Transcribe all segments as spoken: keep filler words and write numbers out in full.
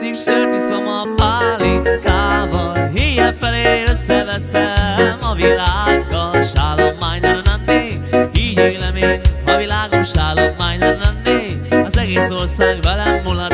mindig sört iszom a pálinkával, éjjel felé összeveszem a világgal. Sálommány, nananné, így élem én a világom. Sálommány, nananné, az egész ország velem mulat.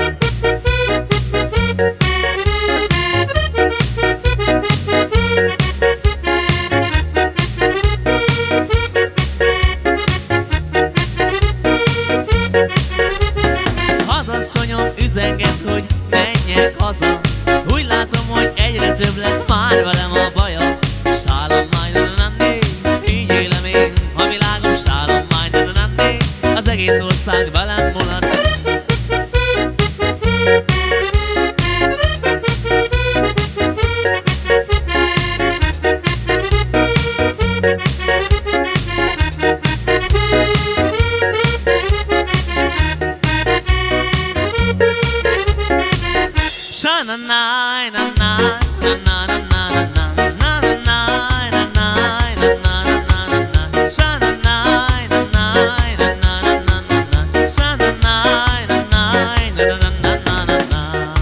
Hazasszonyom üzenget, hogy menjek haza. Úgy látom, hogy egyre több lett már velem a baja. Sálommány, nananné, így élem én a világom. Sálommány, nananné, az egész ország velem mulat. Sha-na-nai, na-nai, na-na-na-na-na-na, na-na-nai, na-nai, na-na-na-na-na, Sha-na-nai, na-nai, na-na-na-na-na, Sha-na-nai, na-nai, na-na-na-na-na.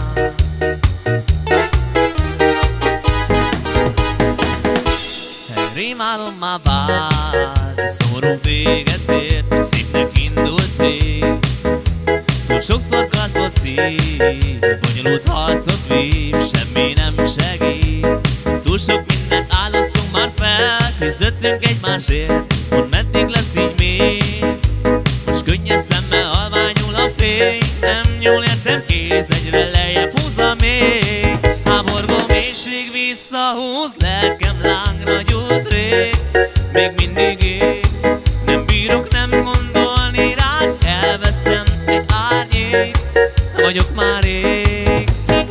Rémálom már vált, szomorú véget ért, szépnek indult rég. Túl sokszor karcolt szív, bonyolult harcot vív, semmi nem segít. Túl sok mindent áldoztunk már fel, küzdöttünk egymásért, mondd meddig lesz így még. Most könnyes szemmel halványul a fény, nem nyúl értem kéz, egyre lejjebb húzza még. Háborgó mélység visszahúz, lelkem lángra gyújt rég. Még mindig ég, nem bírok nem gondolni rád, elvesztem egy árnyék, vagyok már rég.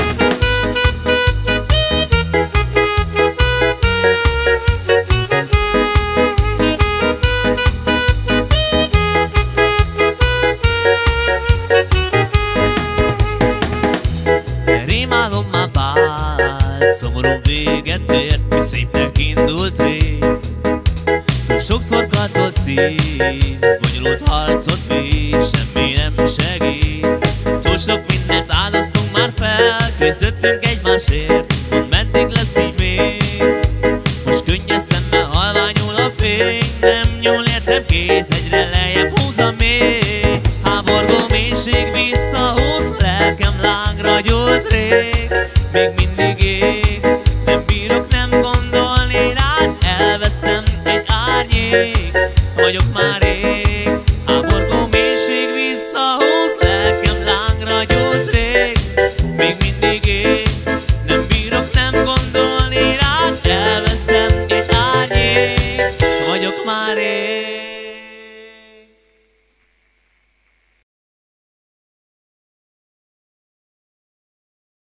Rémálom már vált, szomorú véget ért, mi szépnek indult rég. Túl sokszor karcolt szív, bonyolult harcot vív, semmi nem segít. Túl sok mindent áldoztunk már fel, küzdöttünk egymásért, mondd meddig lesz így még. Most könnyes szemmel halványul a fény, nem nyúl értem kéz, egyre lejjebb húzza még. Háborgó mélység visszahúz, lelkem lángra gyújt rég. Még mindig ég, nem bírok nem gondolni rád, elvesztem egy árnyék, vagyok már rég. Háborgó mélység visszahúz, lelkem lángra gyújt rég. Még mindig ég, nem bírok nem gondolni rád, elvesztem egy árnyék, vagyok már rég.